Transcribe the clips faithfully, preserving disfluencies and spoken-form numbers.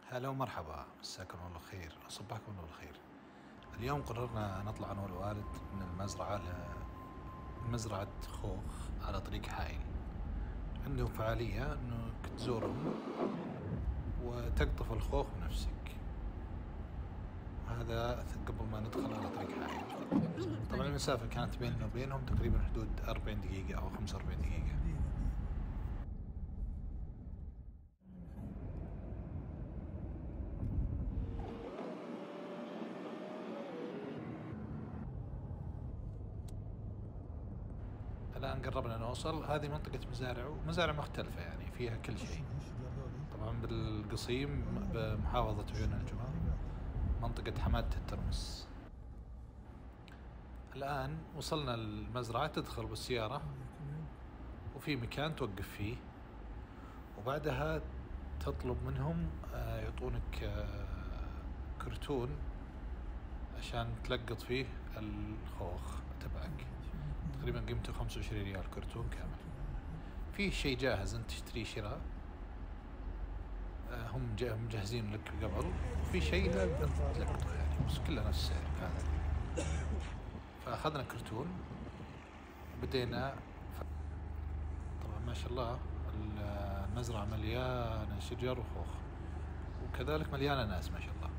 هلا ومرحبا، مساكم الله خير، صبحكم الله بالخير. اليوم قررنا نطلع أنا والوالد من المزرعة لمزرعة خوخ على طريق حائل. عندهم فعالية إنك تزورهم وتقطف الخوخ بنفسك، وهذا قبل ما ندخل على طريق حائل. طبعا المسافة كانت بيننا وبينهم تقريبا حدود أربعين دقيقة أو خمسة وأربعين دقيقة. الآن قربنا نوصل. هذه منطقة مزارع ومزارع مختلفة، يعني فيها كل شيء. طبعا بالقصيم بمحافظة عيون الجمال، منطقة حمادة الترمس. الآن وصلنا المزرعة، تدخل بالسيارة وفي مكان توقف فيه، وبعدها تطلب منهم يعطونك كرتون عشان تلقط فيه الخوخ تبعك. تقريبا قيمته خمسة وعشرين ريال كرتون كامل. فيه شيء جاهز انت تشتريه شراء، هم مجهزين لك قبل، وفي شيء انت تلقطه يعني، بس كله نفس السعر هذا. فاخذنا كرتون وبدينا. طبعا ما شاء الله المزرعة مليانة شجر وخوخ، وكذلك مليانة ناس ما شاء الله.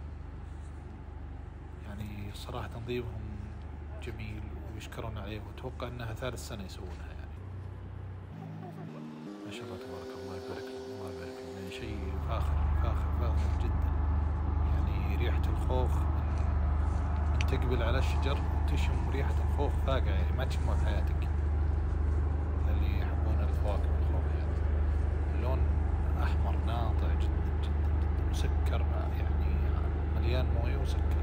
يعني صراحة تنظيمهم جميل ويشكرون عليه، واتوقع انها ثالث سنة يسوونها يعني. ما شاء الله تبارك الله، يبارك لهم الله يبارك لهم. يعني شيء فاخر فاخر فاخر جدا. يعني ريحة الخوخ من تقبل على الشجر تشم ريحة الخوخ فاقعة، يعني ما تشمها في حياتك. اللي يحبون الفواكه والخوخ يعني اللون احمر ناطع جدا جدا جدا، مسكر يعني، مليان مويه وسكر.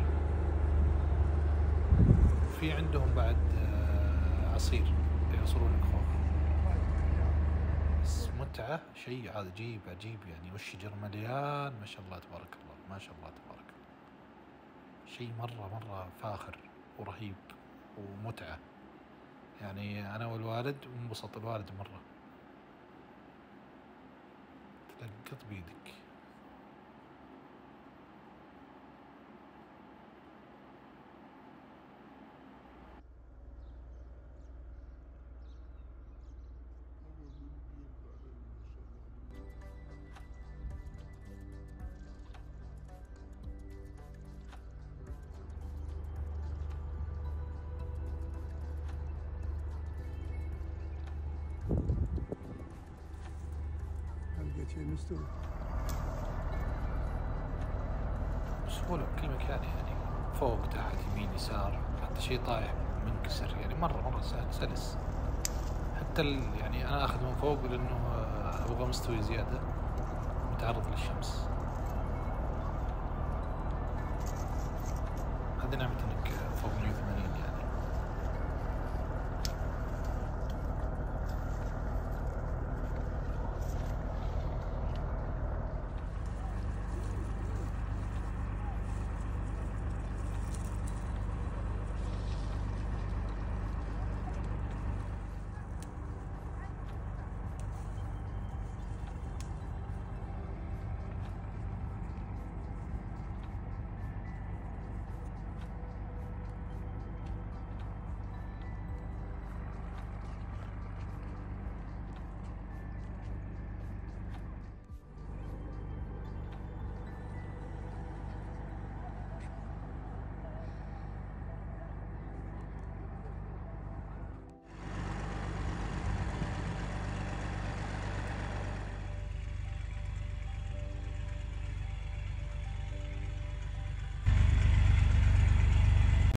في عندهم بعد عصير يعصرون الخوخ، بس متعة شيء عجيب عجيب يعني. والشجر مليان ما شاء الله تبارك الله، ما شاء الله تبارك الله. شيء مرة مرة فاخر ورهيب ومتعة. يعني أنا والوالد وانبسط الوالد مرة. تلقط بيدك. شيء مستوي بسهولة بكل مكان، يعني فوق تحت يمين يسار، حتى شيء طايح منكسر يعني، مرة مرة سهل سلس. حتى يعني أنا أخذ من فوق لأنه أبغى مستوي زيادة، متعرض للشمس. هذه نعمة